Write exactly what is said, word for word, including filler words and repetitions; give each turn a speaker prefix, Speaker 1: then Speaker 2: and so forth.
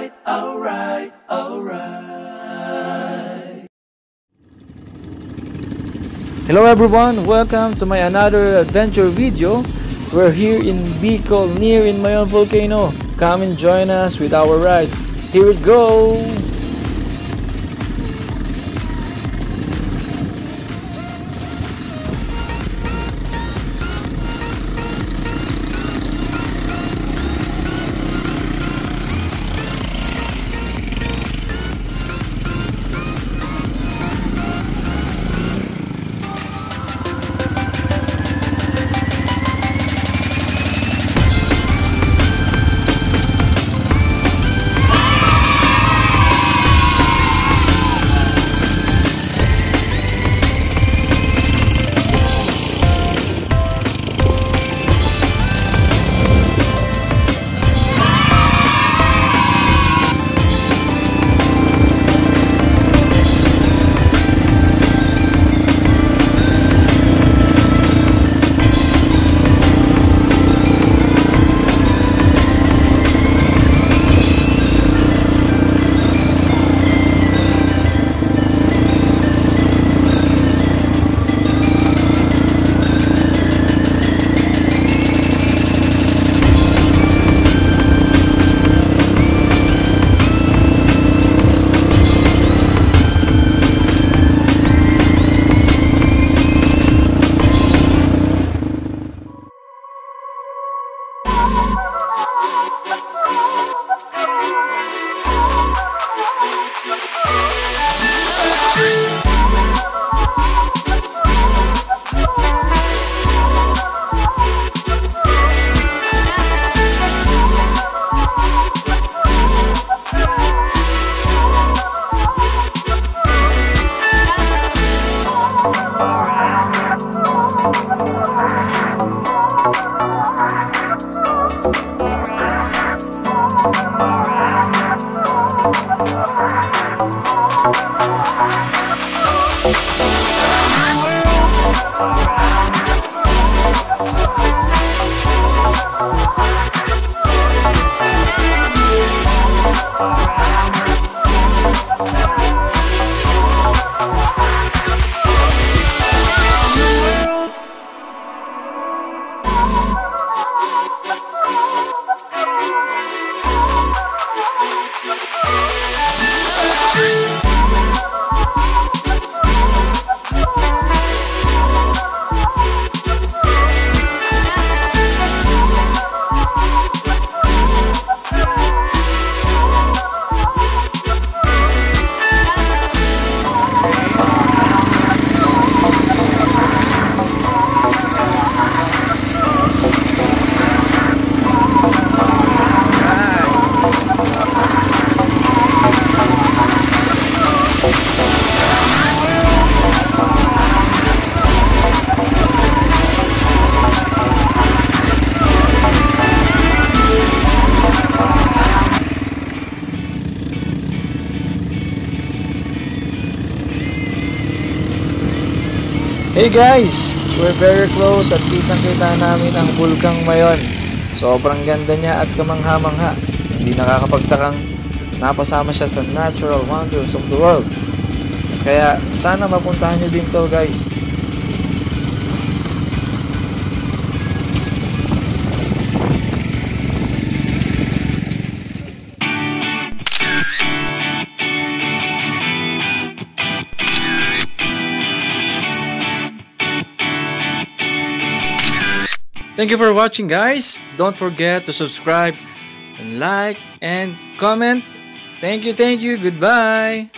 Speaker 1: alright, alright, alright.
Speaker 2: Hello everyone, welcome to my another adventure video. We're here in Bicol, near in Mayon Volcano. Come and join us with our ride. Here we go! Hey guys! We're very close at kitang-kita namin ang Bulkang Mayon. Sobrang ganda niya at kamangha-mangha. Hindi nakakapagtakang napasama siya sa natural wonders of the world. Kaya sana mapuntahan nyo din to guys. Thank you for watching guys. Don't forget to subscribe and like and comment. Thank you, thank you. Goodbye.